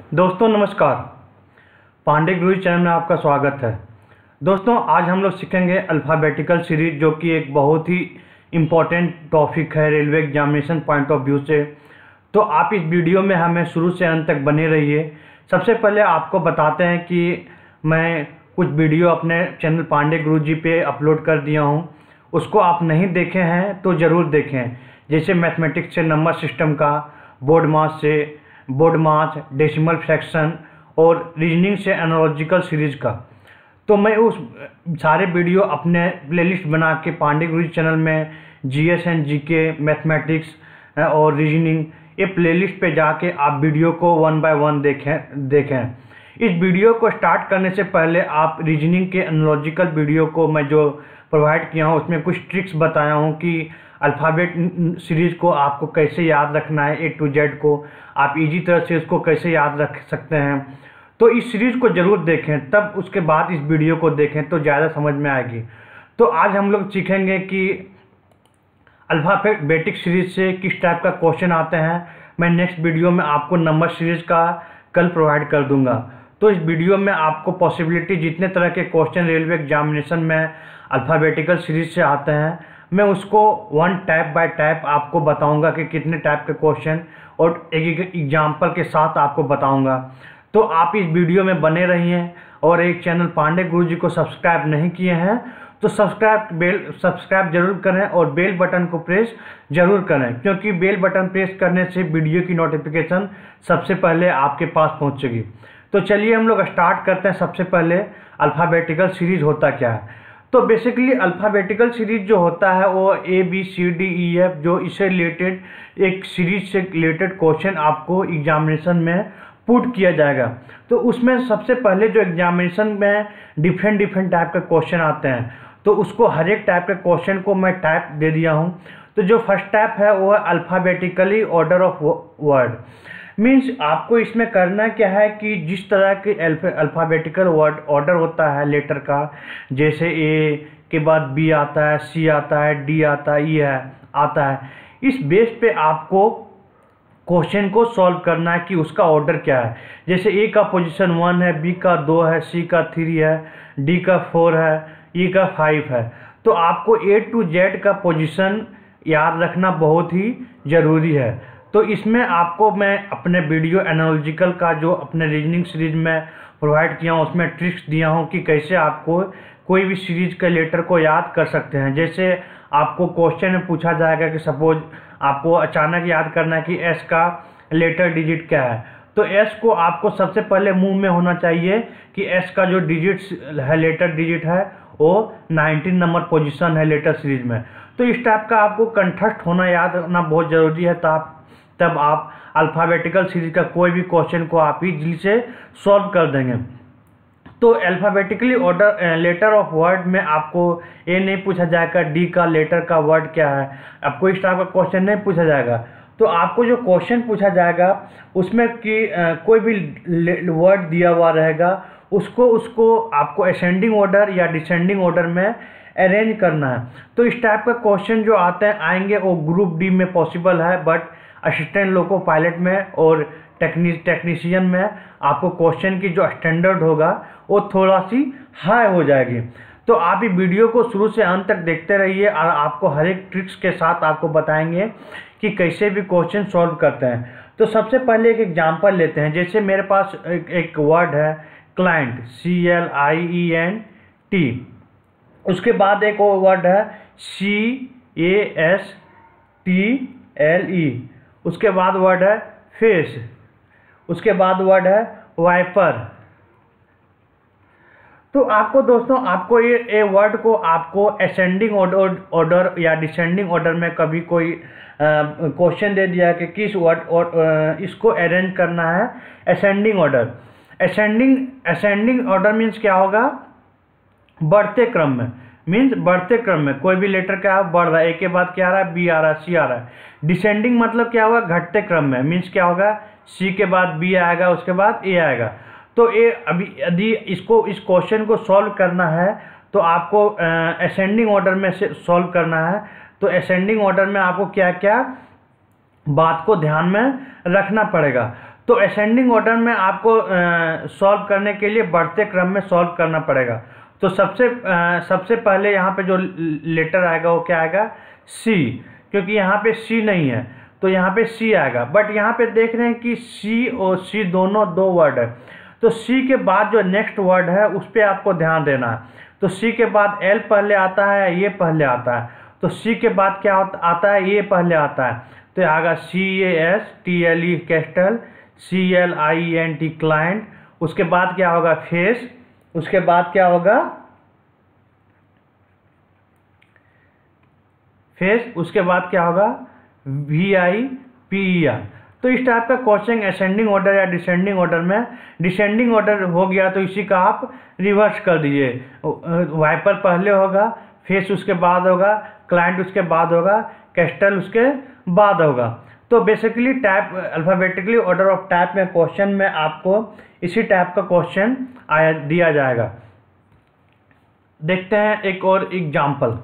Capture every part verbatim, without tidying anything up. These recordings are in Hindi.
दोस्तों नमस्कार, पांडे गुरुजी चैनल में आपका स्वागत है। दोस्तों आज हम लोग सीखेंगे अल्फ़ाबेटिकल सीरीज, जो कि एक बहुत ही इम्पोर्टेंट टॉपिक है railway examination point of view से। तो आप इस वीडियो में हमें शुरू से अंत तक बने रहिए। सबसे पहले आपको बताते हैं कि मैं कुछ वीडियो अपने चैनल पांडे गुरुजी पे अपलोड कर दिया हूँ, उसको आप नहीं देखे हैं तो ज़रूर देखें। जैसे मैथमेटिक्स से नंबर सिस्टम का, बोर्ड मास से बोर्ड मास, डेसिमल फ्रैक्शन और रीजनिंग से एनालॉजिकल सीरीज का। तो मैं उस सारे वीडियो अपने प्लेलिस्ट बना के पांडे गुरुजी चैनल में जीएस एंड जीके, मैथमेटिक्स और रीजनिंग, ये प्लेलिस्ट पे जाके आप वीडियो को वन बाय वन देखें देखें इस वीडियो को स्टार्ट करने से पहले आप रीजनिंग के एनालॉजिकल वीडियो को मैं जो प्रोवाइड किया हूँ उसमें कुछ ट्रिक्स बताया हूँ कि अल्फ़ाबेट सीरीज़ को आपको कैसे याद रखना है, ए टू जेड को आप इजी तरह से उसको कैसे याद रख सकते हैं। तो इस सीरीज़ को ज़रूर देखें, तब उसके बाद इस वीडियो को देखें तो ज़्यादा समझ में आएगी। तो आज हम लोग सीखेंगे कि अल्फ़ाबेटिक सीरीज से किस टाइप का क्वेश्चन आते हैं। मैं नेक्स्ट वीडियो में आपको नंबर सीरीज़ का कल प्रोवाइड कर दूंगा। तो इस वीडियो में आपको पॉसिबिलिटी जितने तरह के क्वेश्चन रेलवे एग्जामिनेशन में अल्फ़ाबेटिकल सीरीज से आते हैं, मैं उसको वन टाइप बाय टाइप आपको बताऊंगा कि कितने टाइप के क्वेश्चन, और एक एक एग्जाम्पल के साथ आपको बताऊंगा। तो आप इस वीडियो में बने रहिए। और एक चैनल पांडे गुरुजी को सब्सक्राइब नहीं किए हैं तो सब्सक्राइब बेल सब्सक्राइब जरूर करें और बेल बटन को प्रेस जरूर करें, क्योंकि बेल बटन प्रेस करने से वीडियो की नोटिफिकेशन सबसे पहले आपके पास पहुंचेगी। तो चलिए हम लोग स्टार्ट करते हैं। सबसे पहले अल्फ़ाबेटिकल सीरीज होता क्या है। तो बेसिकली अल्फ़ाबेटिकल सीरीज जो होता है वो A B C D E F, जो इससे रिलेटेड एक सीरीज से रिलेटेड क्वेश्चन आपको एग्जामिनेशन में पुट किया जाएगा। तो उसमें सबसे पहले जो एग्जामिनेशन में डिफरेंट डिफरेंट टाइप के क्वेश्चन आते हैं, तो उसको हर एक टाइप के क्वेश्चन को मैं टाइप दे दिया हूँ। तो जो फर्स्ट टाइप है वो है alphabetically order of word. Means आपको इसमें करना क्या है कि जिस तरह के अल्फ़ाबेटिकल वर्ड ऑर्डर होता है लेटर का, जैसे ए के बाद बी आता है, सी आता है, डी आता है, ई है आता है, इस बेस पे आपको क्वेश्चन को सॉल्व करना है कि उसका ऑर्डर क्या है। जैसे ए का पोजीशन वन है, बी का दो है, सी का थ्री है, डी का फोर है, ई का फाइव है। तो आपको ए टू जेड का पोजीशन याद रखना बहुत ही ज़रूरी है। तो इसमें आपको मैं अपने वीडियो एनालॉजिकल का जो अपने रीजनिंग सीरीज में प्रोवाइड किया हूँ उसमें ट्रिक्स दिया हूँ कि कैसे आपको कोई भी सीरीज के लेटर को याद कर सकते हैं। जैसे आपको क्वेश्चन में पूछा जाएगा कि सपोज आपको अचानक याद करना है कि एस का लेटर डिजिट क्या है, तो एस को आपको सबसे पहले मुंह में होना चाहिए कि एस का जो डिजिट है, लेटर डिजिट है, वो नाइनटीन नंबर पोजीशन है लेटर सीरीज में। तो इस टाइप का आपको कंठस्थ होना याद रखना बहुत ज़रूरी है। तो आप तब आप अल्फ़ाबेटिकल सीरीज का कोई भी क्वेश्चन को आप इजीली से सॉल्व कर देंगे। तो alphabetically order letter of word में आपको ये नहीं पूछा जाएगा डी का लेटर का वर्ड क्या है, आपको इस टाइप का क्वेश्चन नहीं पूछा जाएगा। तो आपको जो क्वेश्चन पूछा जाएगा उसमें कि कोई भी वर्ड दिया हुआ रहेगा, उसको उसको आपको असेंडिंग ऑर्डर या डिसेंडिंग ऑर्डर में अरेंज करना है। तो इस टाइप का क्वेश्चन जो आते हैं आएंगे वो ग्रुप डी में पॉसिबल है, बट असिस्टेंट लोको पायलट में और टेक्नी टेक्नीशियन में आपको क्वेश्चन की जो स्टैंडर्ड होगा वो थोड़ा सी हाई हो जाएगी। तो आप ये वीडियो को शुरू से अंत तक देखते रहिए और आपको हर एक ट्रिक्स के साथ आपको बताएंगे कि कैसे भी क्वेश्चन सॉल्व करते हैं। तो सबसे पहले एक एग्जांपल लेते हैं। जैसे मेरे पास एक, एक वर्ड है client, C L I E N T, उसके बाद एक और वर्ड है C A S T L E, उसके बाद वर्ड है फेस, उसके बाद वर्ड है वाइपर। तो आपको दोस्तों आपको ये ए वर्ड को आपको असेंडिंग ऑर्डर ऑर्डर या डिसेंडिंग ऑर्डर में कभी कोई क्वेश्चन दे दिया कि किस वर्ड और इसको अरेंज करना है ascending order. Ascending ascending order means क्या होगा, बढ़ते क्रम में, मीन्स बढ़ते क्रम में कोई भी लेटर क्या बढ़ रहा है, ए के बाद क्या आ रहा है, बी आ रहा है, सी आ रहा है। डिसेंडिंग मतलब क्या होगा, घटते क्रम में, मीन्स क्या होगा, सी के बाद बी आएगा, उसके बाद ए आएगा। तो ए अभी यदि इसको इस क्वेश्चन को सॉल्व करना है तो आपको असेंडिंग ऑर्डर में से सॉल्व करना है। तो असेंडिंग ऑर्डर में आपको क्या क्या बात को ध्यान में रखना पड़ेगा। तो असेंडिंग ऑर्डर में आपको सॉल्व करने के लिए बढ़ते क्रम में सॉल्व करना पड़ेगा। तो सबसे आ, सबसे पहले यहाँ पे जो लेटर आएगा वो क्या आएगा, सी, क्योंकि यहाँ पे सी नहीं है तो यहाँ पे सी आएगा। बट यहाँ पे देख रहे हैं कि सी और सी दोनों दो वर्ड है, तो सी के बाद जो नेक्स्ट वर्ड है उस पर आपको ध्यान देना है। तो सी के बाद एल पहले आता है, ये पहले आता है, तो सी के बाद क्या आता है, ये पहले आता है, तो ये आएगा C A S T L E castle, C L I N T client. उसके बाद क्या होगा, फेस। उसके बाद क्या होगा, फेस। उसके बाद क्या होगा, V I P E R. तो इस टाइप का क्वेश्चन असेंडिंग ऑर्डर या डिसेंडिंग ऑर्डर में, डिसेंडिंग ऑर्डर हो गया तो इसी का आप रिवर्स कर दीजिए। वाइपर पहले होगा, फेस उसके बाद होगा, क्लाइंट उसके बाद होगा, कैस्टल उसके बाद होगा। तो basically type alphabetically order of type में क्वेश्चन में आपको इसी टाइप का क्वेश्चन आया दिया जाएगा। देखते हैं एक और एग्जाम्पल।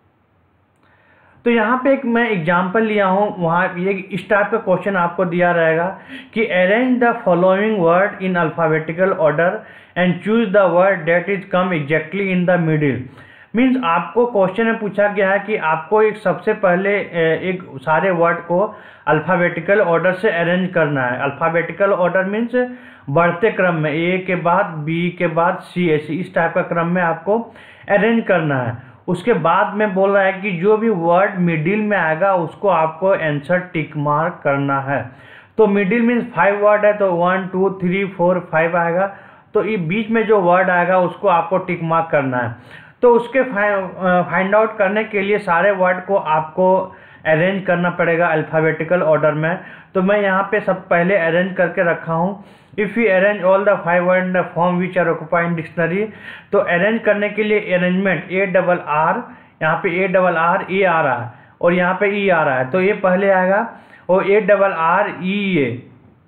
तो यहाँ पे एक मैं एग्जाम्पल लिया हूँ, वहाँ ये इस टाइप का क्वेश्चन आपको दिया रहेगा कि arrange the following word in alphabetical order and choose the word that is come exactly in the middle. Means आपको क्वेश्चन में पूछा गया है कि आपको एक सबसे पहले एक सारे वर्ड को अल्फ़ाबेटिकल ऑर्डर से अरेंज करना है। अल्फ़ाबेटिकल ऑर्डर मीन्स बढ़ते क्रम में, ए के बाद बी के बाद सी, ऐसी इस टाइप का क्रम में आपको अरेंज करना है। उसके बाद में बोल रहा है कि जो भी वर्ड मिडिल में आएगा उसको आपको आंसर टिक मार्क करना है। तो मिडिल मीन्स फाइव वर्ड है, तो one two three four five आएगा, तो ये बीच में जो वर्ड आएगा उसको आपको टिक मार्क करना है। तो उसके फाइंड आउट करने के लिए सारे वर्ड को आपको अरेंज करना पड़ेगा अल्फ़ाबेटिकल ऑर्डर में। तो मैं यहाँ पे सब पहले अरेंज करके रखा हूँ। If you arrange all the five word in the form which are occupied in dictionary, तो अरेंज करने के लिए अरेंजमेंट ए डबल आर, यहाँ पे ए डबल आर ए आ रहा है और यहाँ पे ई आ रहा है, तो ये पहले आएगा और A double R E A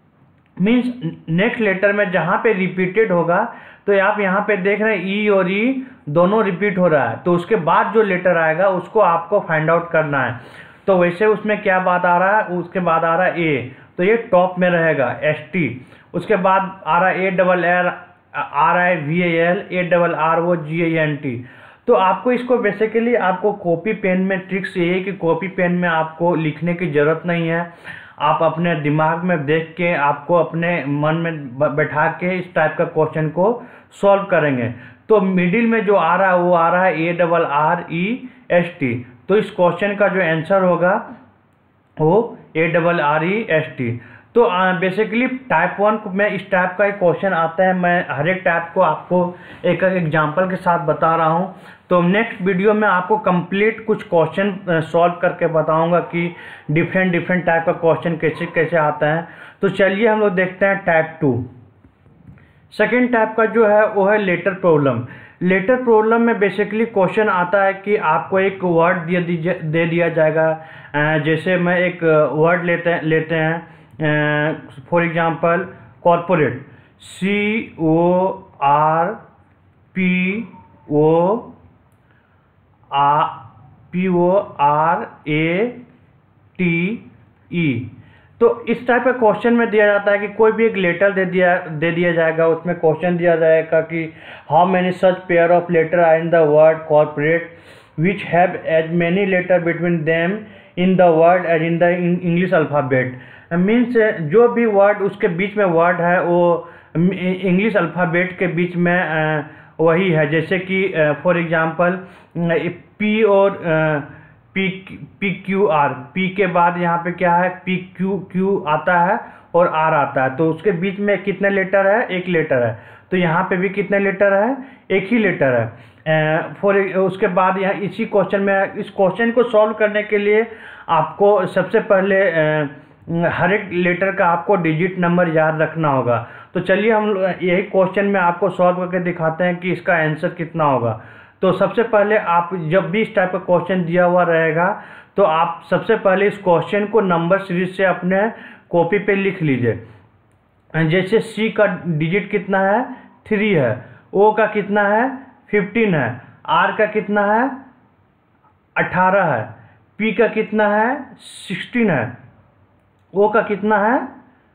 means next letter में जहाँ पे रिपीटेड होगा, तो आप यहाँ पे देख रहे हैं ई और ई दोनों रिपीट हो रहा है, तो उसके बाद जो लेटर आएगा उसको आपको फाइंड आउट करना है। तो वैसे उसमें क्या बात आ रहा है, उसके बाद आ रहा है ए, तो ये टॉप में रहेगा एस टी। उसके बाद आ रहा है ए डबल एर आ रहा है V A L, A double R वो जी ए एन टी। तो आपको इसको बेसिकली आपको कॉपी पेन में ट्रिक्स ये है कि कॉपी पेन में आपको लिखने की ज़रूरत नहीं है, आप अपने दिमाग में देख के आपको अपने मन में बैठा के इस टाइप का क्वेश्चन को सॉल्व करेंगे। तो मिडिल में जो आ रहा है वो आ रहा है A double R E S T. तो इस क्वेश्चन का जो आंसर होगा वो A double R E S T. तो बेसिकली टाइप वन में इस टाइप का एक क्वेश्चन आता है। मैं हर एक टाइप को आपको एक एक एग्जाम्पल के साथ बता रहा हूँ। तो नेक्स्ट वीडियो में आपको कंप्लीट कुछ क्वेश्चन सॉल्व करके बताऊंगा कि डिफरेंट डिफरेंट टाइप का क्वेश्चन कैसे कैसे आता है। तो चलिए हम लोग देखते हैं टाइप टू। सेकेंड टाइप का जो है वो है लेटर प्रॉब्लम। लेटर प्रॉब्लम में बेसिकली क्वेश्चन आता है कि आपको एक वर्ड दे दीजिए दे दिया जाएगा। जैसे मैं एक वर्ड लेते लेते हैं for example corporate, C O R P O R P O R A T E. तो इस टाइप का क्वेश्चन में दिया जाता है कि कोई भी एक लेटर दे दिया दे दिया जाएगा, उसमें क्वेश्चन दिया जाएगा कि how many such pair of letter are in the word corporate which have as many letter between them in the word as in the English alphabet. Means जो भी वर्ड उसके बीच में वर्ड है वो इंग्लिश अल्फ़ाबेट के बीच में वही है। जैसे कि फॉर एग्जांपल पी और P P Q R, P के बाद यहाँ पे क्या है पी क्यू क्यू आता है और आर आता है, तो उसके बीच में कितने लेटर है, एक लेटर है। तो यहाँ पे भी कितने लेटर है, एक ही लेटर है। फॉर उसके बाद यहाँ इसी क्वेश्चन में इस क्वेश्चन को सॉल्व करने के लिए आपको सबसे पहले आ, हर एक लेटर का आपको डिजिट नंबर याद रखना होगा। तो चलिए हम यही क्वेश्चन में आपको सॉल्व करके दिखाते हैं कि इसका आंसर कितना होगा। तो सबसे पहले आप जब भी इस टाइप का क्वेश्चन दिया हुआ रहेगा तो आप सबसे पहले इस क्वेश्चन को नंबर सीरीज से अपने कॉपी पे लिख लीजिए। जैसे सी का डिजिट कितना है, थ्री है, ओ का कितना है, फिफ्टीन है, आर का कितना है, अठारह है, पी का कितना है, सिक्सटीन है, ओ का कितना है,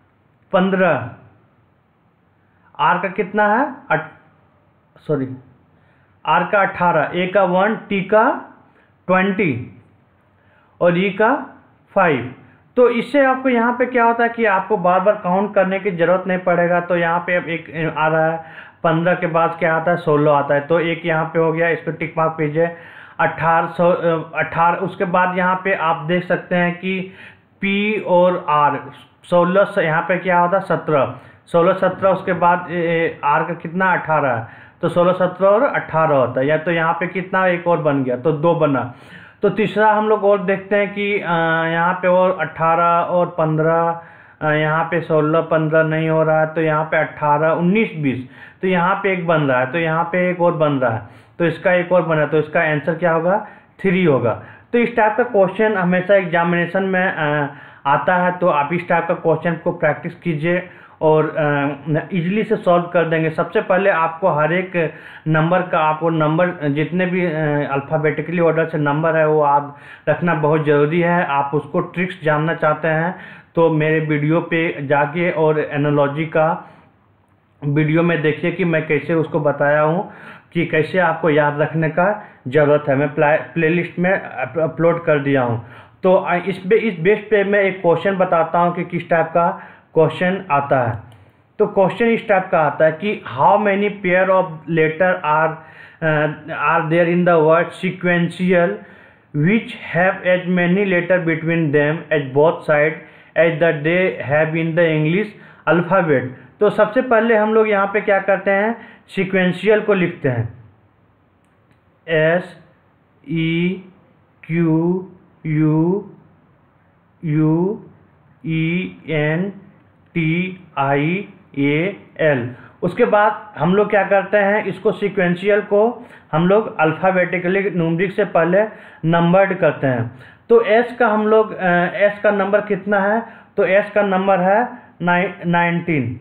पंद्रह, आर का कितना है अट सॉरी आर का अट्ठारह, ए का वन, टी का ट्वेंटी और ई का फाइव। तो इससे आपको यहाँ पे क्या होता है कि आपको बार बार काउंट करने की ज़रूरत नहीं पड़ेगा। तो यहाँ पे अब एक आ रहा है, पंद्रह के बाद क्या आता है, सोलह आता है। तो एक यहाँ पे हो गया, इसको टिक मार्क कीजिए। अट्ठारह सौ अट्ठारह उसके बाद यहाँ पे आप देख सकते हैं कि पी और आर, सोलह यहाँ पे क्या होता है, सत्रह, सोलह सत्रह, उसके बाद आर का कितना अठारह है, तो सोलह सत्रह और अट्ठारह होता है। या तो यहाँ पे कितना एक और बन गया, तो दो बना। तो तीसरा हम लोग और देखते हैं कि यहाँ पे और अट्ठारह और पंद्रह, यहाँ पे सोलह पंद्रह नहीं हो रहा है, तो यहाँ पे अट्ठारह उन्नीस बीस, तो यहाँ पे एक बन रहा है, तो यहाँ पे एक और बन रहा है, तो इसका एक और बना, तो इसका आंसर क्या होगा, थ्री होगा। तो इस टाइप का क्वेश्चन हमेशा एग्जामिनेशन में आता है। तो आप इस टाइप का क्वेश्चन को प्रैक्टिस कीजिए और इजीली से सॉल्व कर देंगे। सबसे पहले आपको हर एक नंबर का, आपको नंबर जितने भी अल्फ़ाबेटिकली ऑर्डर से नंबर है वो आप रखना बहुत ज़रूरी है। आप उसको ट्रिक्स जानना चाहते हैं तो मेरे वीडियो पे जाके और एनालॉजी का वीडियो में देखिए कि मैं कैसे उसको बताया हूँ कि कैसे आपको याद रखने का ज़रूरत है। मैं प्लेलिस्ट में अपलोड कर दिया हूँ। तो इस बे इस बेस पे मैं एक क्वेश्चन बताता हूँ कि किस टाइप का क्वेश्चन आता है। तो क्वेश्चन इस टाइप का आता है कि how many pair of letter are are there in the word sequential which have as many letter between them as both side as the they have in the English alphabet. तो सबसे पहले हम लोग यहाँ पे क्या करते हैं, सीक्वेंशियल को लिखते हैं, S E Q U U E N T I A L. उसके बाद हम लोग क्या करते हैं, इसको सीक्वेंशियल को हम लोग अल्फ़ाबेटिकली न्यूमरिक से पहले नंबर्ड करते हैं। तो एस का हम लोग एस का नंबर कितना है, तो एस का नंबर है नाइनटीन।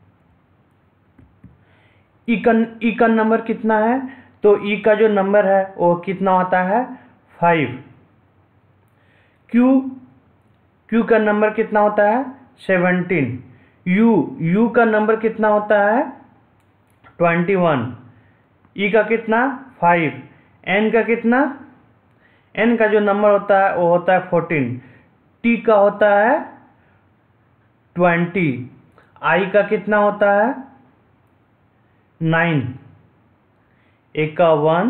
ई का ई का नंबर कितना है, तो ई का जो नंबर है वो कितना होता है, फाइव। क्यू क्यू का नंबर कितना होता है, सेवनटीन। यू यू का नंबर कितना होता है, ट्वेंटी वन। ई का कितना, फाइव। एन का कितना, एन का जो नंबर होता है वो होता है फोर्टीन। टी का होता है ट्वेंटी। आई का कितना होता है, नाइन। ए का वन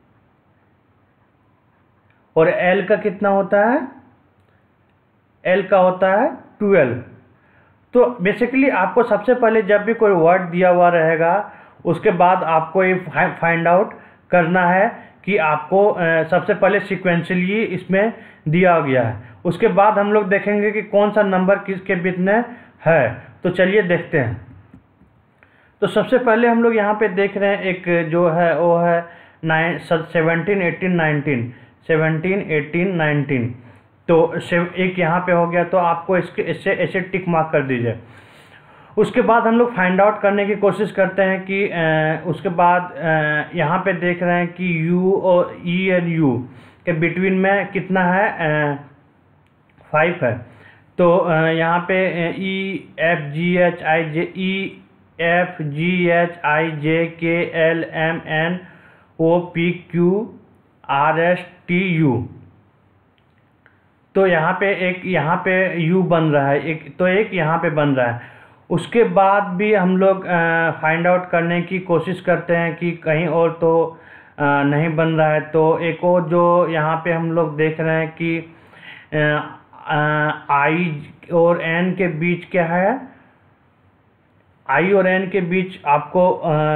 और एल का कितना होता है, एल का होता है ट्वेल्व। तो बेसिकली आपको सबसे पहले जब भी कोई वर्ड दिया हुआ रहेगा उसके बाद आपको ये फाइंड आउट करना है कि आपको सबसे पहले सीक्वेंशियली इसमें दिया गया है। उसके बाद हम लोग देखेंगे कि कौन सा नंबर किसके बीच में है। तो चलिए देखते हैं। तो सबसे पहले हम लोग यहाँ पे देख रहे हैं एक जो है वो है nine seventeen eighteen nineteen seventeen eighteen nineteen. तो एक यहाँ पे हो गया, तो आपको इसके इससे ऐसे टिक मार्क कर दीजिए। उसके बाद हम लोग फाइंड आउट करने की कोशिश करते हैं कि आ, उसके बाद यहाँ पे देख रहे हैं कि U और E एंड U के बिटवीन में कितना है, फाइव है। तो यहाँ पे E F G H I J E F G H I J K L M N O P Q R S T U। तो यहाँ पे एक यहाँ पे U बन रहा है, एक तो एक यहाँ पे बन रहा है। उसके बाद भी हम लोग फाइंड आउट करने की कोशिश करते हैं कि कहीं और तो आ, नहीं बन रहा है। तो एक और जो यहाँ पे हम लोग देख रहे हैं कि आई और एन के बीच क्या है, आई और एन के बीच आपको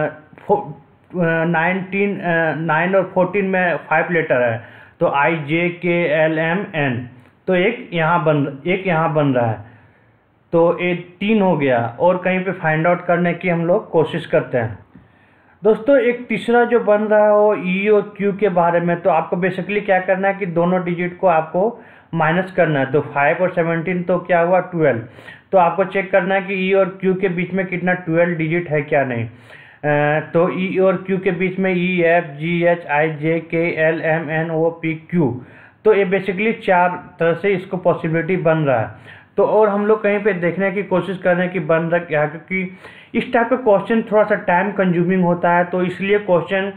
नाइनटीन नाइन और फोर्टीन में फाइव लेटर है। तो आई J K L M N, तो एक यहाँ बन एक यहाँ बन रहा है, तो ये तीन हो गया। और कहीं पे फाइंड आउट करने की हम लोग कोशिश करते हैं। दोस्तों एक तीसरा जो बन रहा है वो ई और क्यू के बारे में। तो आपको बेसिकली क्या करना है कि दोनों डिजिट को आपको माइनस करना है। तो फाइव और सेवनटीन तो क्या हुआ, ट्वेल्व। तो आपको चेक करना है कि ई और क्यू के बीच में कितना ट्वेल्व डिजिट है क्या नहीं। तो ई और क्यू के बीच में E F G H I J K L M N O P Q, तो ये बेसिकली चार तरह से इसको पॉसिबिलिटी बन रहा है। तो और हम लोग कहीं पे देखने की कोशिश कर रहे हैं कि बन रहा क्या, क्योंकि इस टाइप का क्वेश्चन थोड़ा सा टाइम कंज्यूमिंग होता है। तो इसलिए क्वेश्चन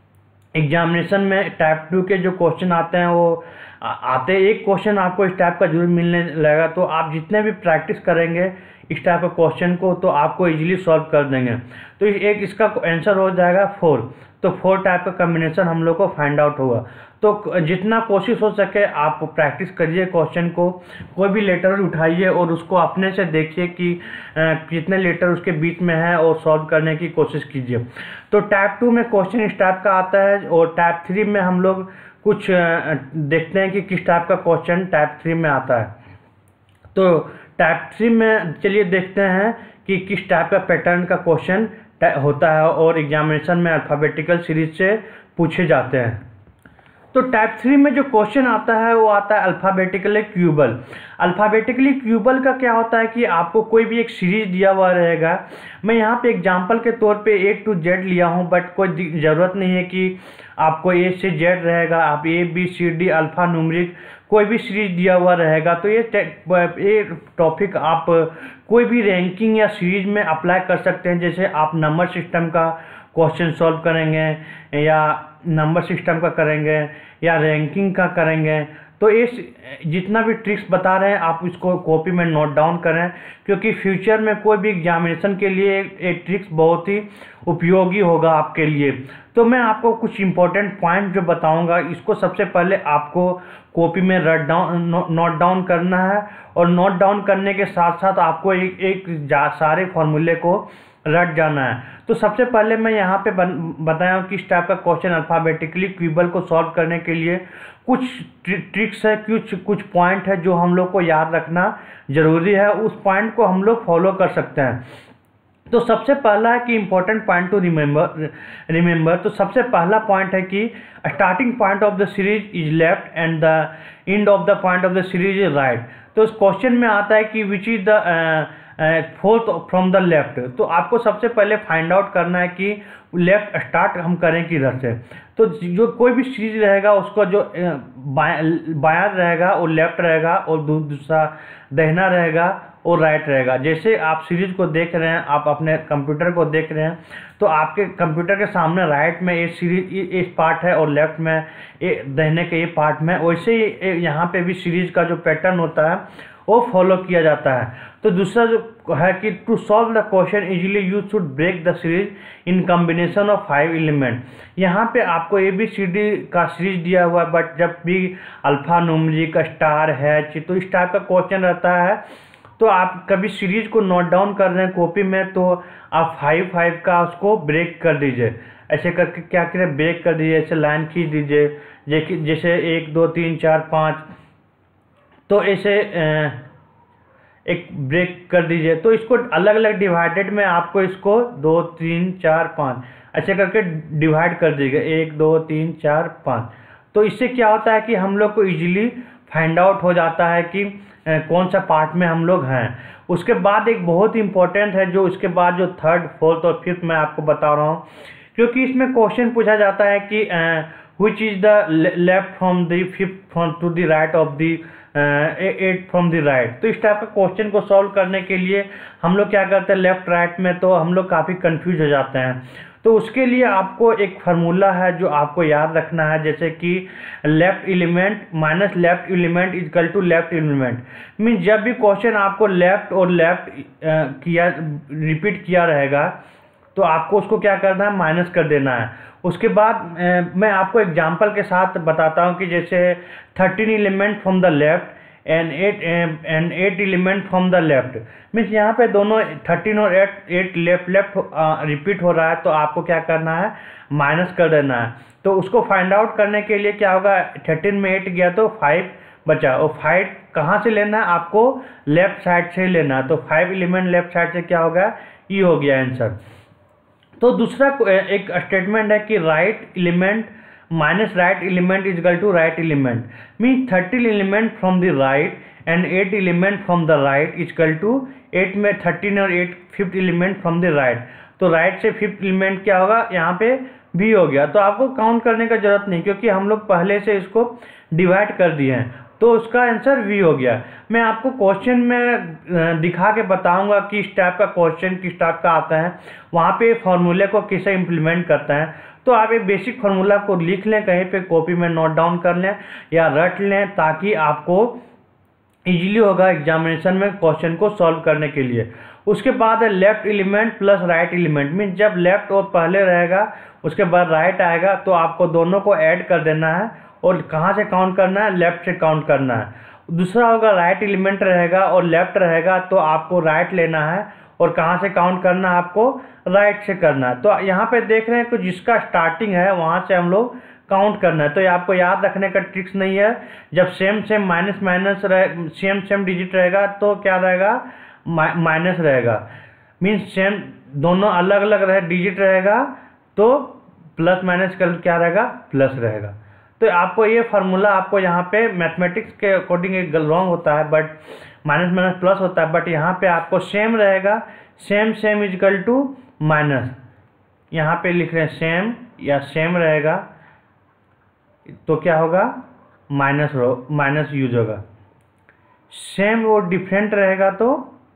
एग्जामिनेशन में टाइप टू के जो क्वेश्चन आते हैं वो आते एक क्वेश्चन आपको इस टाइप का जरूर मिलने लगेगा। तो आप जितने भी प्रैक्टिस करेंगे इस टाइप का क्वेश्चन को तो आपको इजीली सॉल्व कर देंगे। तो एक इसका आंसर हो जाएगा फोर। तो फोर टाइप का कम्बिनेशन हम लोग को फाइंड आउट होगा। तो जितना कोशिश हो सके आप प्रैक्टिस करिए क्वेश्चन को, कोई भी लेटर उठाइए और उसको अपने से देखिए कि कितने लेटर उसके बीच में है और सॉल्व करने की कोशिश कीजिए। तो टाइप टू में क्वेश्चन इस टाइप का आता है और टाइप थ्री में हम लोग कुछ देखते हैं कि किस टाइप का क्वेश्चन टाइप थ्री में आता है। तो टाइप थ्री में चलिए देखते हैं कि किस टाइप का पैटर्न का क्वेश्चन होता है और एग्जामिनेशन में अल्फ़ाबेटिकल सीरीज से पूछे जाते हैं। तो टाइप थ्री में जो क्वेश्चन आता है वो आता है अल्फ़ाबेटिकली क्यूबल। अल्फ़ाबेटिकली क्यूबल का क्या होता है कि आपको कोई भी एक सीरीज दिया हुआ रहेगा। मैं यहाँ पे एग्जांपल के तौर पे ए टू जेड लिया हूँ, बट कोई ज़रूरत नहीं है कि आपको ए से जेड रहेगा। आप A B C D alpha numeric कोई भी सीरीज दिया हुआ रहेगा। तो ये ये टॉपिक आप कोई भी रैंकिंग या सीरीज में अप्लाई कर सकते हैं। जैसे आप नंबर सिस्टम का क्वेश्चन सॉल्व करेंगे या नंबर सिस्टम का करेंगे या रैंकिंग का करेंगे। तो इस जितना भी ट्रिक्स बता रहे हैं आप इसको कॉपी में नोट डाउन करें, क्योंकि फ्यूचर में कोई भी एग्जामिनेशन के लिए एक ट्रिक्स बहुत ही उपयोगी होगा आपके लिए। तो मैं आपको कुछ इंपॉर्टेंट पॉइंट जो बताऊंगा इसको सबसे पहले आपको कॉपी में रट डाउन नोट डाउन करना है और नोट डाउन करने के साथ साथ आपको एक एक सारे फॉर्मूले को रट जाना है। तो सबसे पहले मैं यहाँ पे बताया हूँ कि इस टाइप का क्वेश्चन अल्फ़ाबेटिकली क्यूबल को सॉल्व करने के लिए कुछ ट्रिक्स है, कुछ कुछ पॉइंट है जो हम लोग को याद रखना जरूरी है। उस पॉइंट को हम लोग फॉलो कर सकते हैं। तो सबसे पहला है कि important point to remember remember तो सबसे पहला पॉइंट है कि starting point of the series is left and the end of the point of the series is right. तो इस क्वेश्चन में आता है कि which is the fourth from the left. तो आपको सबसे पहले फाइंड आउट करना है कि लेफ्ट स्टार्ट हम करें किधर से। तो जो कोई भी सीरीज रहेगा उसका जो बायां रहेगा वो लेफ्ट रहेगा और दूसरा दाहिना रहेगा और राइट रहेगा। जैसे आप सीरीज को देख रहे हैं, आप अपने कंप्यूटर को देख रहे हैं, तो आपके कंप्यूटर के सामने राइट में ये सीरीज इस पार्ट है और लेफ्ट में ये दाहिने के ये पार्ट में, वैसे ही यहाँ पे भी सीरीज का जो पैटर्न होता है वो फॉलो किया जाता है। तो दूसरा जो है कि to solve the question easily you should break the series in combination of five element. यहाँ पे आपको ए बी सी डी का सीरीज दिया हुआ है, बट जब भी अल्फा न्यूमेरिक स्टार हैच तो इस टाइप का क्वेश्चन रहता है तो आप कभी सीरीज को नोट डाउन कर रहे हैं कॉपी में तो आप फाइव फाइव का उसको ब्रेक कर दीजिए। ऐसे करके क्या करें, ब्रेक कर दीजिए, ऐसे लाइन खींच दीजिए जैसे एक दो तीन चार पाँच, तो ऐसे एक ब्रेक कर दीजिए। तो इसको अलग अलग डिवाइडेड में आपको इसको दो तीन चार पाँच ऐसे करके डिवाइड कर दीजिएगा, एक दो तीन चार पाँच। तो इससे क्या होता है कि हम लोग को इजीली फाइंड आउट हो जाता है कि कौन सा पार्ट में हम लोग हैं। उसके बाद एक बहुत इंपॉर्टेंट है जो इसके बाद जो थर्ड फोर्थ और फिफ्थ मैं आपको बता रहा हूँ, क्योंकि इसमें क्वेश्चन पूछा जाता है कि which is the left from the fifth from to the right of the eight from the right. तो इस टाइप का क्वेश्चन को सॉल्व करने के लिए हम लोग क्या करते हैं, लेफ्ट राइट में तो हम लोग काफ़ी कंफ्यूज हो जाते हैं। तो उसके लिए आपको एक फार्मूला है जो आपको याद रखना है, जैसे कि left element minus left element equal to left element. Mean जब भी क्वेश्चन आपको लेफ्ट और लेफ्ट किया रिपीट किया रहेगा तो आपको उसको क्या करना है, माइनस कर देना है। उसके बाद ए, मैं आपको एग्जांपल के साथ बताता हूँ कि जैसे thirteen element from the left and eight and eight element from the left. Means यहाँ पे दोनों थर्टीन और eight eight left left repeat हो रहा है तो आपको क्या करना है, माइनस कर देना है। तो उसको फाइंड आउट करने के लिए क्या होगा, थर्टीन में एट गया तो फाइव बचा, और फाइव कहाँ से लेना है, आपको लेफ्ट साइड से लेना है। तो फाइव एलिमेंट लेफ्ट साइड से क्या होगा, ये हो गया आंसर। तो दूसरा एक स्टेटमेंट है कि right element minus right element is equal to right element. Mean thirteen element from the right and eight element from the right is equal to eight में थर्टीन और eight fifth element from the right. तो राइट से फिफ्थ एलिमेंट क्या होगा, यहाँ पे भी हो गया। तो आपको काउंट करने का जरूरत नहीं, क्योंकि हम लोग पहले से इसको डिवाइड कर दिए हैं। तो उसका आंसर वी हो गया। मैं आपको क्वेश्चन में दिखा के बताऊंगा कि इस टाइप का क्वेश्चन किस टाइप का आता है, वहाँ पे फॉर्मूले को कैसे इम्प्लीमेंट करता है। तो आप ये बेसिक फार्मूला को लिख लें, कहीं पे कॉपी में नोट डाउन कर लें या रट लें, ताकि आपको इजीली होगा एग्जामिनेशन में क्वेश्चन को सॉल्व करने के लिए। उसके बाद है left element plus right element, mean जब लेफ्ट और पहले रहेगा उसके बाद राइट आएगा तो आपको दोनों को ऐड कर देना है और कहाँ से काउंट करना है, लेफ्ट से काउंट करना है। दूसरा होगा राइट एलिमेंट रहेगा और लेफ्ट रहेगा तो आपको राइट लेना है और कहाँ से काउंट करना है, आपको राइट से करना है। तो यहाँ पे देख रहे हैं कि जिसका स्टार्टिंग है वहाँ से हम लोग काउंट करना है। तो ये आपको याद रखने का ट्रिक्स नहीं है, जब सेम सेम माइनस माइनस रहे सेम सेम डिजिट रहेगा तो क्या रहेगा, माइनस रहेगा। मीन्स सेम दोनों अलग अलग रहे डिजिट रहेगा तो प्लस माइनस कर क्या रहेगा, प्लस रहेगा। तो आपको ये फार्मूला आपको यहाँ पे मैथमेटिक्स के अकॉर्डिंग एक रॉन्ग होता है, बट माइनस माइनस प्लस होता है, बट यहाँ पे आपको सेम रहेगा, same same equal to minus, यहाँ पे लिख रहे हैं सेम या सेम रहेगा तो क्या होगा, माइनस रो माइनस यूज होगा। सेम और डिफरेंट रहेगा तो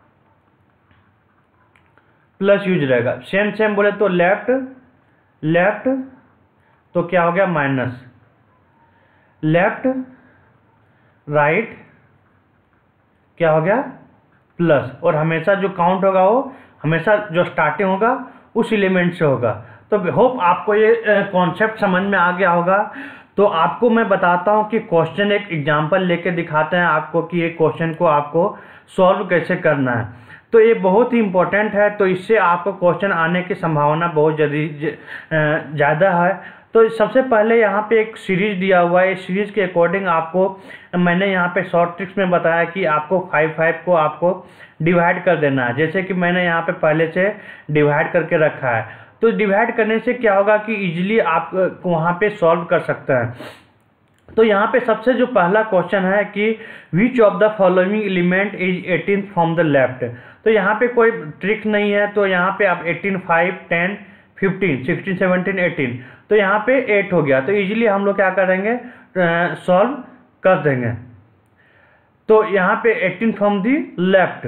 प्लस यूज रहेगा। सेम सेम बोले तो लेफ्ट लेफ्ट तो क्या हो गया, माइनस, लेफ्ट राइट क्या हो गया, प्लस। और हमेशा जो काउंट होगा वो हमेशा जो स्टार्टिंग होगा उस एलिमेंट से होगा। तो होप आपको ये कॉन्सेप्ट समझ में आ गया होगा। तो आपको मैं बताता हूँ कि क्वेश्चन एक एग्जांपल लेके दिखाते हैं आपको कि ये क्वेश्चन को आपको सॉल्व कैसे करना है। तो ये बहुत ही इम्पोर्टेंट है, तो इससे आपको क्वेश्चन आने की संभावना बहुत ज़्यादा है। तो सबसे पहले यहाँ पे एक सीरीज दिया हुआ है, इस सीरीज के अकॉर्डिंग आपको मैंने यहाँ पे शॉर्ट ट्रिक्स में बताया कि आपको फाइव फाइव को आपको डिवाइड कर देना है। जैसे कि मैंने यहाँ पे पहले से डिवाइड करके रखा है, तो डिवाइड करने से क्या होगा कि इजीली आप वहाँ पे सॉल्व कर सकते हैं। तो यहाँ पे सबसे जो पहला क्वेश्चन है कि which of the following element is eighteen from the left. तो यहाँ पे कोई ट्रिक नहीं है, तो यहाँ पे आप eighteen, five, ten, fifteen, sixteen, seventeen, eighteen, तो यहाँ पे एट हो गया। तो इजीली हम लोग क्या करेंगे, सॉल्व कर देंगे। तो यहाँ पे eighteen from the left,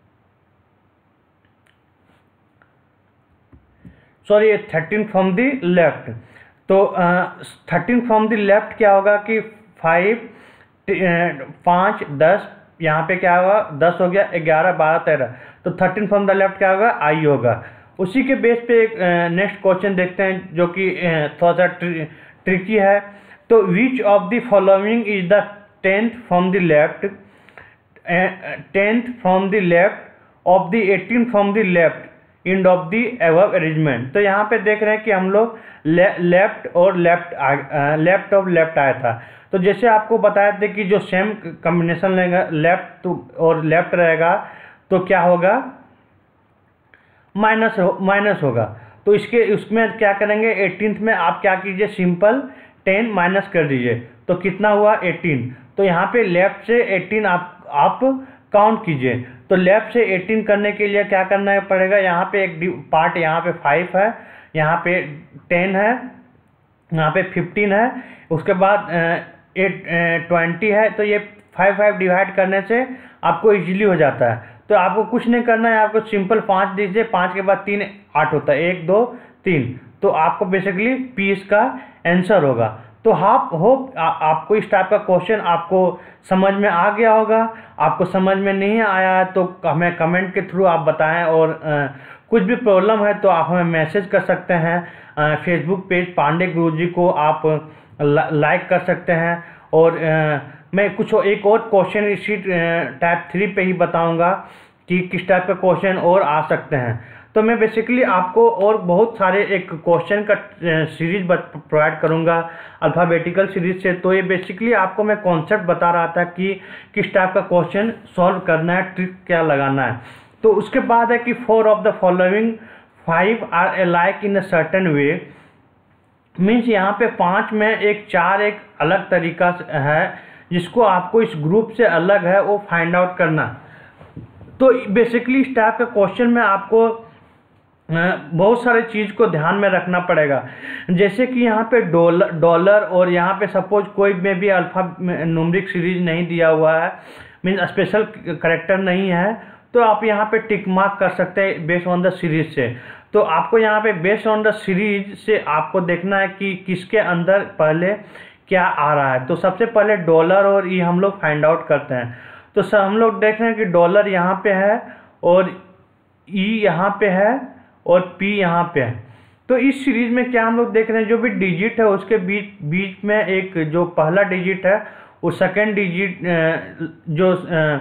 sorry thirteen from the left. तो थर्टीन फ्रॉम दी लेफ्ट क्या होगा कि फाइव, पाँच, दस, यहाँ पे क्या होगा, दस हो गया, ग्यारह, बारह, तेरह, तो थर्टीन फ्रॉम द लेफ्ट क्या होगा, आई होगा। उसी के बेस पे एक नेक्स्ट क्वेश्चन देखते हैं जो कि थोड़ा सा ट्रि, ट्रिकी है। तो which of the following is the tenth from the left, tenth from the left of the eighteen from the left end of the above arrangement. तो यहाँ पे देख रहे हैं कि हम लोग ले, लेफ्ट और लेफ्ट लेफ्ट और लेफ्ट आया था। तो जैसे आपको बताए थे कि जो सेम कॉम्बिनेशन लेगा लेफ्ट और लेफ्ट रहेगा तो क्या होगा, माइनस हो माइनस होगा। तो इसके उसमें क्या करेंगे, एटीनथ में आप क्या कीजिए, सिंपल टेन माइनस कर दीजिए, तो कितना हुआ, एटीन। तो यहाँ पे लेफ्ट से एटीन आप आप काउंट कीजिए। तो लेफ्ट से एटीन करने के लिए क्या करना पड़ेगा, यहाँ पे एक पार्ट यहाँ पे फाइव है, यहाँ पे टेन है, यहाँ पे फिफ्टीन है, उसके बाद एट ट्वेंटी है। तो ये फाइव फाइव डिवाइड करने से आपको इजीली हो जाता है। तो आपको कुछ नहीं करना है, आपको सिंपल पाँच दीजिए, पाँच के बाद तीन, आठ होता है, एक, दो, तीन। तो आपको बेसिकली पी इसका आंसर होगा। तो आप होप आपको इस टाइप का क्वेश्चन आपको समझ में आ गया होगा। आपको समझ में नहीं आया है तो हमें कमेंट के थ्रू आप बताएं, और आ, कुछ भी प्रॉब्लम है तो आप हमें मैसेज कर सकते हैं। फेसबुक पेज पांडे गुरुजी को आप लाइक कर सकते हैं। और आ, मैं कुछ एक और क्वेश्चन इसी टाइप थ्री पे ही बताऊंगा कि किस टाइप का क्वेश्चन और आ सकते हैं। तो मैं बेसिकली आपको और बहुत सारे एक क्वेश्चन का सीरीज प्रोवाइड करूंगा अल्फ़ाबेटिकल सीरीज से। तो ये बेसिकली आपको मैं कॉन्सेप्ट बता रहा था कि किस टाइप का क्वेश्चन सॉल्व करना है, ट्रिक क्या लगाना है। तो उसके बाद है कि four of the following five are alike in a certain way, means यहाँ पे पाँच में एक चार एक अलग तरीका है जिसको आपको इस ग्रुप से अलग है वो फाइंड आउट करना। तो बेसिकली इस टाइप का क्वेश्चन में आपको बहुत सारे चीज़ को ध्यान में रखना पड़ेगा। जैसे कि यहाँ पे डॉलर डॉलर और यहाँ पे सपोज कोई में भी अल्फ़ा न्यूमरिक सीरीज नहीं दिया हुआ है, मीन्स स्पेशल करेक्टर नहीं है, तो आप यहाँ पे टिक मार्क कर सकते हैं बेस्ड ऑन द सीरीज से। तो आपको यहाँ पे बेस्ड ऑन द सीरीज से आपको देखना है कि किसके अंदर पहले क्या आ रहा है। तो सबसे पहले डॉलर और ई हम लोग फाइंड आउट करते हैं। तो सब हम लोग देख रहे हैं कि डॉलर यहाँ पे है और ई यहाँ पे है और पी यहाँ पे है। तो इस सीरीज में क्या हम लोग देख रहे हैं, जो भी डिजिट है उसके बीच बीच में एक जो पहला डिजिट है वो सेकेंड डिजिट, जो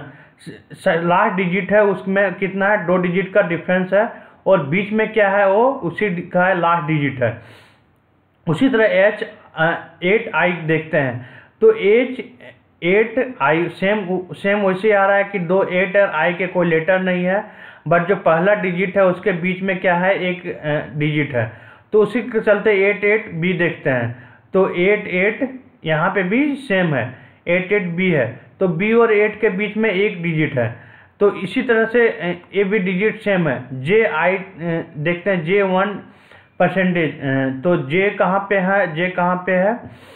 लास्ट डिजिट है उसमें कितना है, दो डिजिट का डिफरेंस है, और बीच में क्या है वो उसी का है लास्ट डिजिट है। उसी तरह एच एट आई देखते हैं, तो H eight I same same वैसे आ रहा है कि दो एट और आई के कोई लेटर नहीं है, बट जो पहला डिजिट है उसके बीच में क्या है, एक डिजिट है। तो उसी के चलते एट एट बी देखते हैं, तो एट एट यहाँ पे भी सेम है, एट एट बी है, तो बी और एट के बीच में एक डिजिट है। तो इसी तरह से ए बी डिजिट सेम है। जे आई देखते हैं, जे वन परसेंटेज, तो जे कहाँ पे है, जे कहाँ पे है,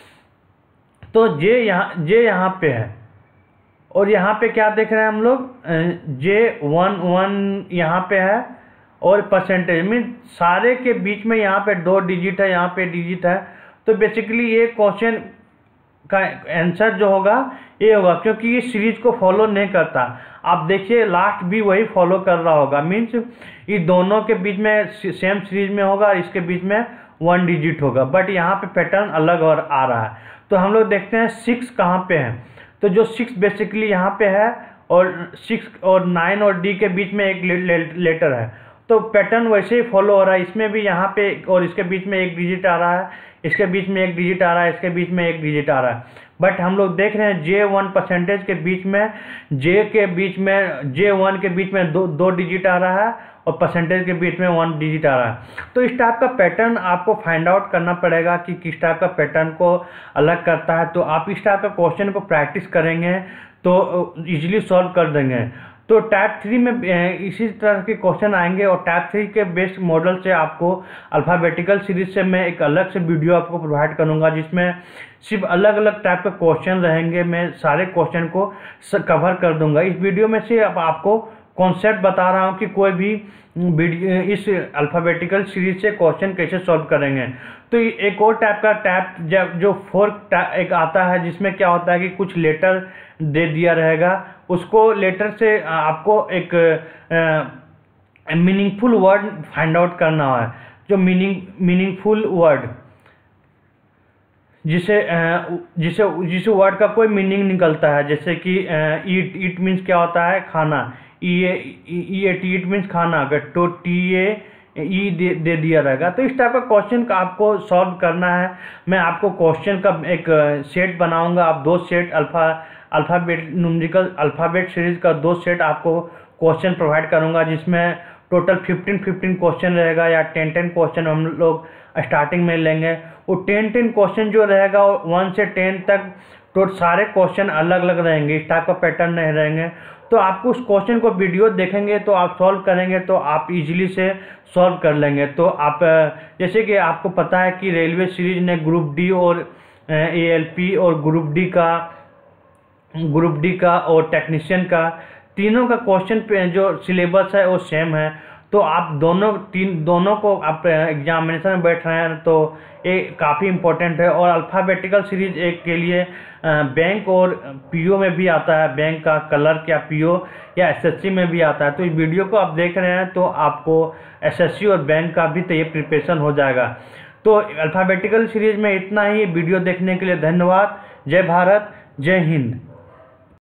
तो जे यहाँ जे यहाँ पे है, और यहाँ पे क्या देख रहे हैं हम लोग, जे वन वन यहाँ पे है, और परसेंटेज मीन सारे के बीच में यहाँ पे दो डिजिट है, यहाँ पे डिजिट है। तो बेसिकली ये क्वेश्चन का आंसर जो होगा ये होगा, क्योंकि ये सीरीज को फॉलो नहीं करता। आप देखिए लास्ट भी वही फॉलो कर रहा होगा, मीन्स ये दोनों के बीच में सेम सीरीज में होगा और इसके बीच में वन डिजिट होगा, बट यहाँ पे पैटर्न अलग और आ रहा है। तो हम लोग देखते हैं सिक्स कहाँ पे है, तो जो सिक्स बेसिकली यहाँ पे है, और सिक्स और नाइन और डी के बीच में एक ले, ले, लेटर है, तो पैटर्न वैसे ही फॉलो हो रहा है। इसमें भी यहाँ पे और इसके बीच में एक डिजिट आ रहा है, इसके बीच में एक डिजिट आ रहा है, इसके बीच में एक डिजिट आ रहा है, बट हम लोग देख रहे हैं जे वन परसेंटेज के बीच में, जे के बीच में, जे वन के बीच में दो दो डिजिट आ रहा है, और परसेंटेज के बीच में वन डिजिट आ रहा है। तो इस टाइप का पैटर्न आपको फाइंड आउट करना पड़ेगा कि किस टाइप का पैटर्न को अलग करता है। तो आप इस टाइप का क्वेश्चन को प्रैक्टिस करेंगे तो इजीली सॉल्व कर देंगे। तो टाइप थ्री में इसी तरह के क्वेश्चन आएंगे, और टाइप थ्री के बेस्ट मॉडल से आपको अल्फ़ाबेटिकल सीरीज से मैं एक अलग से वीडियो आपको प्रोवाइड करूंगा, जिसमें सिर्फ अलग अलग टाइप के क्वेश्चन रहेंगे। मैं सारे क्वेश्चन को कवर कर दूंगा। इस वीडियो में से अब आपको कॉन्सेप्ट बता रहा हूँ कि कोई भी इस अल्फ़ाबेटिकल सीरीज से क्वेश्चन कैसे सॉल्व करेंगे। तो एक और टाइप का टाइप जब जो फोर्थ एक आता है, जिसमें क्या होता है कि कुछ लेटर दे दिया रहेगा, उसको लेटर से आपको एक मीनिंगफुल वर्ड फाइंड आउट करना है। जो मीनिंग मीनिंगफुल वर्ड जिसे जिसे जिस वर्ड का कोई मीनिंग निकलता है, जैसे कि ईट ईट मीन्स क्या होता है, खाना, ई ई एट ईट मीन्स खाना, अगर तो टी ए ई दे, दे दिया रहेगा। तो इस टाइप का क्वेश्चन का आपको सॉल्व करना है। मैं आपको क्वेश्चन का एक सेट बनाऊंगा, आप दो set alpha alphabet numerical alphabet series का दो सेट आपको क्वेश्चन प्रोवाइड करूंगा, जिसमें टोटल फिफ्टीन फिफ्टीन क्वेश्चन रहेगा, या टेन टेन क्वेश्चन हम लोग स्टार्टिंग में लेंगे। वो टेन टेन क्वेश्चन जो रहेगा वन से टेन तक तो सारे क्वेश्चन अलग अलग रहेंगे, इस टाइप का पैटर्न नहीं रहेंगे। तो आपको उस क्वेश्चन को वीडियो देखेंगे तो आप सॉल्व करेंगे तो आप इजीली से सॉल्व कर लेंगे। तो आप जैसे कि आपको पता है कि रेलवे सीरीज ने ग्रुप डी और ए एल पी और ग्रुप डी का ग्रुप डी का और टेक्नीशियन का तीनों का क्वेश्चन पे जो सिलेबस है वो सेम है। तो आप दोनों तीन दोनों को आप एग्जामिनेशन में बैठ रहे हैं तो ये काफ़ी इम्पोर्टेंट है। और अल्फ़ाबेटिकल सीरीज एक के लिए बैंक और पीओ में भी आता है, बैंक का क्लर्क या पीओ या एसएससी में भी आता है। तो इस वीडियो को आप देख रहे हैं तो आपको एसएससी और बैंक का भी तो ये प्रिपरेशन हो जाएगा। तो अल्फ़ाबेटिकल सीरीज में इतना ही। वीडियो देखने के लिए धन्यवाद। जय भारत, जय हिंद।